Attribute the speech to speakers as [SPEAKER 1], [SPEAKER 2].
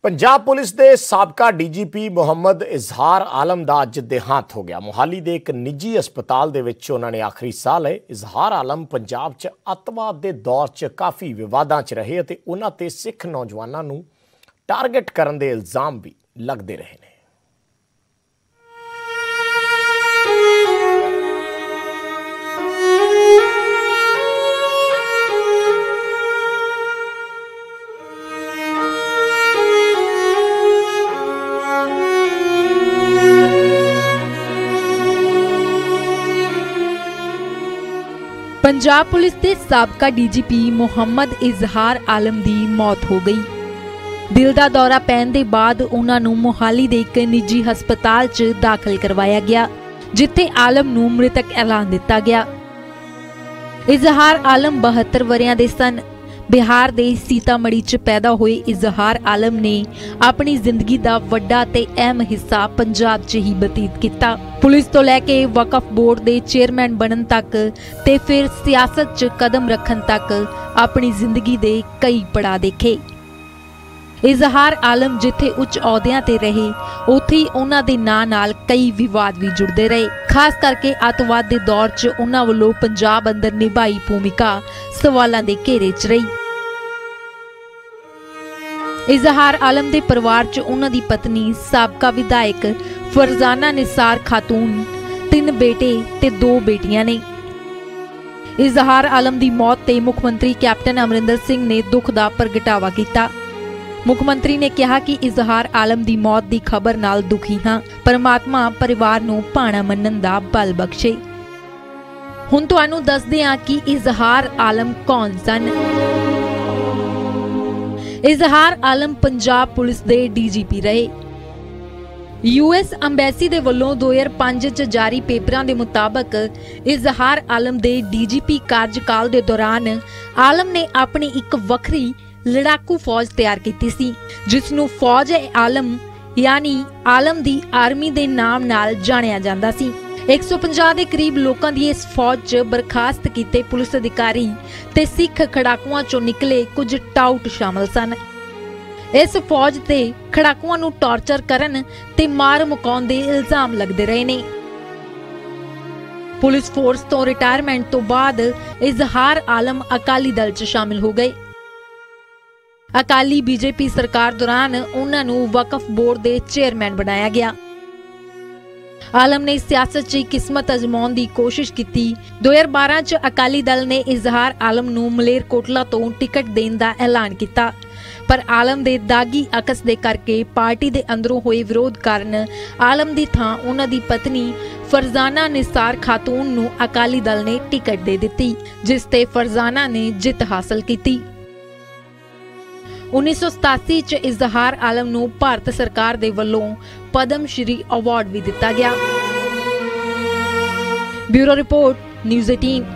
[SPEAKER 1] Punjab police के साबका DGP Muhammad इजहार आलम का अज देहांत हो गया। मोहाली के एक निजी अस्पताल दे विच उन्होंने आखिरी साह लए। इजहार आलम पंजाब च अतवाद के दौर च काफ़ी विवादां च रहे ते उन्हां ते सिख नौजवानों नूं टारगेट करन दे इल्जाम भी लगते रहे ने।
[SPEAKER 2] पंजाब पुलिस के साबका DGP मुहम्मद इजहार आलम की मौत हो गई। दिल का दौरा पैन के बाद उन्होंने मोहाली के एक निजी हस्पताल च दाखिल करवाया गया, जिथे आलम नूं मृतक ऐलान दिता गया। इजहार आलम 72 वरियां दे सन। बिहार के सीतामढ़ी च पैदा हुए इजहार आलम ने अपनी जिंदगी का वड्डा ते अहम हिस्सा पंजाब च ही बतीत किया। पुलिस तो लैके वकफ बोर्ड के चेयरमैन बनन तक ते फिर सियासत च कदम रखन तक अपनी जिंदगी के कई पड़ाव देखे। इजहार आलम जिथे उच्च अहुदियां ते रहे, उत्थे उन्हां दे नां नाल कई विवाद भी जुड़ते रहे। खास करके अतवाद के दौर च उन्हां वल्लों पंजाब अंदर निभाई भूमिका सवालों के घेरे च रही। इजहार आलम के परिवार च उन्हां दी पत्नी साबका विधायक फरजाना निसार खातून, 3 बेटे ते 2 बेटियां ने। इजहार आलम की मौत ते मुख्यमंत्री कैप्टन अमरिंदर सिंह ने दुख का प्रगटावा किया। मुख्यमंत्री ने कहा कि इजहार आलम की मौत की खबर नाल दुखी हाँ। परमात्मा परिवार नूं भाणा मन्नण दा बल बख्शे। हुण तुहानूं दसदे हां कि इजहार आलम कौन सन। इजहार आलम पंजाब पुलिस दे DGP रहे। US अंबैसी दे वल्लों 2005 च जारी पेपरां दे मुताबक इजहार आलम दे DGP कार्यकाल दे दौरान आलम ने अपनी एक वखरी लड़ाकू फौज तैयार की सी, जिसनूं फौज आलम यानी आलम दी आर्मी दे नाम नाल जानिया जांदा सी। 150 के करीब लोगों की इस फौज च बर्खास्त किए पुलिस अधिकारी ते सिख खड़ाकुआं चों निकले कुछ टाउट शामिल सन। इस फौज ते खड़ाकुआं नूं टॉर्चर करन ते मार मुकाउण दे इल्जाम लगदे रहे ने। पुलिस फोर्स तो रिटायरमेंट तो बाद इजहार आलम अकाली दल च शामिल हो गए। अकाली BJP सरकार दौरान उन्होंने वकफ बोर्ड के चेयरमैन बनाया गया। आलम ने सियासत च किस्मत अजमाउण की कोशिश की। 2012 च अकाली दल ने इजहार आलम नूं मलेरकोटला तो टिकट देने का ऐलान किया, पर आलम दे दागी अकस दे करके पार्टी दे अंदरों होए विरोध कारण आलम दी थां उन्हां दी पत्नी फरजाना निसार खातून नूं अकाली दल ने टिकट दे दिती, जिस ते फरजाना ने जित हासिल की। 1987 च इजहार आलम नूं भारत सरकार दे वल्लों पद्म श्री अवार्ड भी दिता गया। Bureau report, news 18।